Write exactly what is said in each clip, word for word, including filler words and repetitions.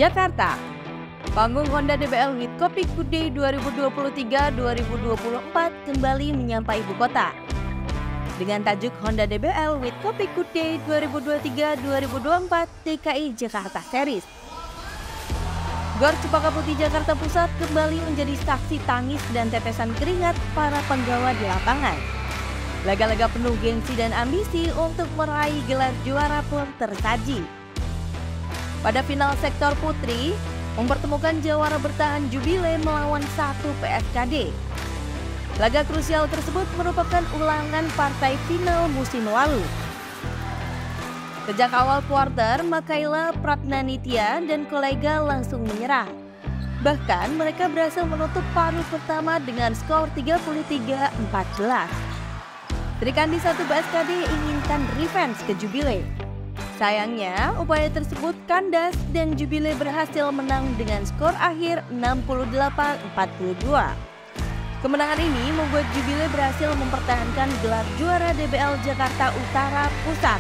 Jakarta. Panggung Honda D B L with Copic Good Day dua ribu dua puluh tiga dua ribu dua puluh empat kembali menyampai ibu kota. Dengan tajuk Honda D B L with Copic Good Day dua ribu dua puluh tiga dua ribu dua puluh empat D K I Jakarta Series. Gor Cempaka Putih Jakarta Pusat kembali menjadi saksi tangis dan tetesan keringat para penggawa di lapangan. Laga-laga penuh gengsi dan ambisi untuk meraih gelar juara pun tersaji. Pada final sektor putri, mempertemukan jawara bertahan Jubile melawan satu P S K D. Laga krusial tersebut merupakan ulangan partai final musim lalu. Sejak awal kuarter, Makaila Pragnanitya dan kolega langsung menyerah. Bahkan mereka berhasil menutup paruh pertama dengan skor tiga puluh tiga empat belas. Srikandi satu P S K D inginkan revenge ke Jubile. Sayangnya, upaya tersebut kandas dan Jubile berhasil menang dengan skor akhir enam puluh delapan empat puluh dua. Kemenangan ini membuat Jubile berhasil mempertahankan gelar juara D B L Jakarta Utara Pusat.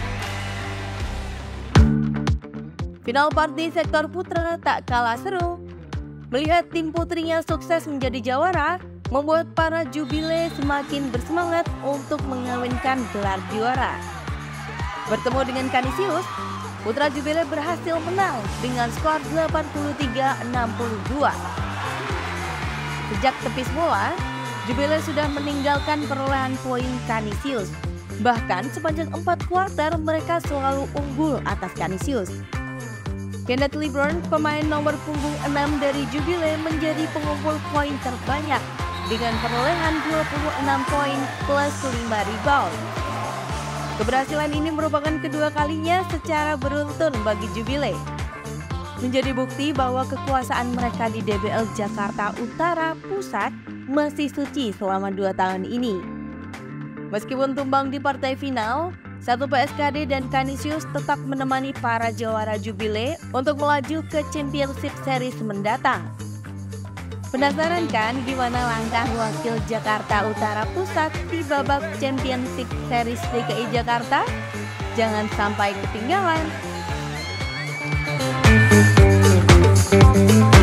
Final party sektor putra tak kalah seru. Melihat tim putrinya sukses menjadi jawara, membuat para Jubile semakin bersemangat untuk mengawinkan gelar juara. Bertemu dengan Canisius, putra Jubile berhasil menang dengan skor delapan puluh tiga enam puluh dua. Sejak tepis bola, Jubile sudah meninggalkan perolehan poin Canisius. Bahkan sepanjang empat kuarter mereka selalu unggul atas Canisius. Kenneth Liburn, pemain nomor punggung enam dari Jubile, menjadi pengumpul poin terbanyak dengan perolehan dua puluh enam poin plus lima rebound. Keberhasilan ini merupakan kedua kalinya secara beruntun bagi Jubile. Menjadi bukti bahwa kekuasaan mereka di D B L Jakarta Utara Pusat masih suci selama dua tahun ini. Meskipun tumbang di partai final, satu P S K D dan Canisius tetap menemani para jawara Jubile untuk melaju ke Championship Series mendatang. Penasaran kan gimana langkah wakil Jakarta Utara Pusat di babak Championship Series D K I Jakarta? Jangan sampai ketinggalan.